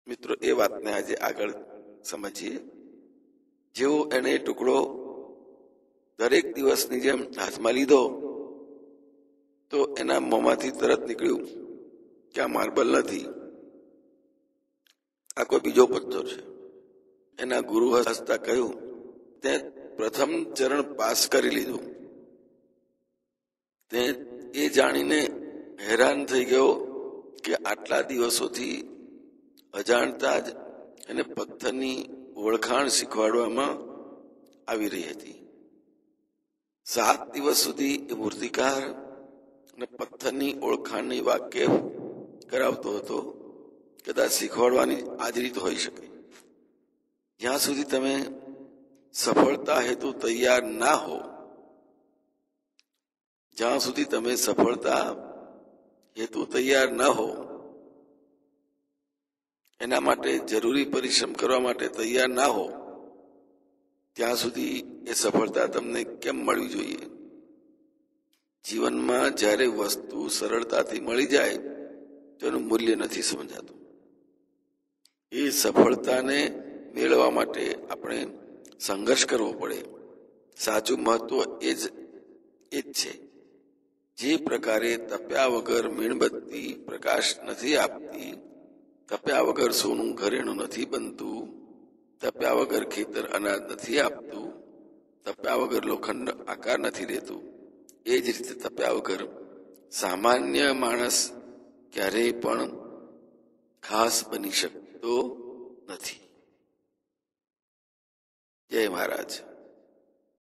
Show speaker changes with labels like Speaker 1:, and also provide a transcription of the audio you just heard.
Speaker 1: મિત્રો એ વાતને આજે આગળ સમજીએ। જેવો એને ટુકડો દરેક દિવસની જેમ હાથમાં લીધો તો એના મોંમાંથી તરત નીકળ્યું કે આ માર્બલ નથી, આ કોઈ બીજો પથ્થર છે। એના ગુરુ હસતા કહ્યું, તે પ્રથમ ચરણ પાસ કરી લીધું। તે એ જાણીને હેરાન થઈ ગયો કે આટલા દિવસોથી અજાણતા જ એને પથ્થરની ઓળખાણ શીખવાડવામાં આવી રહી હતી। 7 દિવસ સુધી એ મૂર્તિકાર અને પથ્થરની ઓળખાણની વાકેફ કરાવતો હતો। કદાચ શીખવાડવાની આ જ રીત હોઈ શકે। જ્યાં સુધી તમે સફળતા હેતુ તૈયાર ના હો, જ્યાં સુધી તમે સફળતા હેતુ તૈયાર ન હો, એના માટે જરૂરી પરિશ્રમ કરવા માટે તૈયાર ના હો, ત્યાં સુધી એ સફળતા તમને કેમ મળવી જોઈએ? જીવનમાં જ્યારે વસ્તુ સરળતાથી મળી જાય તેનું મૂલ્ય નથી સમજાતું। એ સફળતાને મેળવવા માટે આપણે સંઘર્ષ કરવો પડે। સાચું મહત્વ એ જ છે। જે પ્રકારે તપ્યા વગર મીણબત્તી પ્રકાશ નથી આપતી, તપ્યા વગર સોનું ઘરેણું નથી બનતું, તપ્યા વગર ખેતર અનાજ નથી આપતું, તપ્યા વગર લોખંડ આકાર નથી લેતું, એ જ રીતે તપ્યા વગર સામાન્ય માણસ ક્યારેય પણ ખાસ બની શકતો નથી। જય મહારાજ।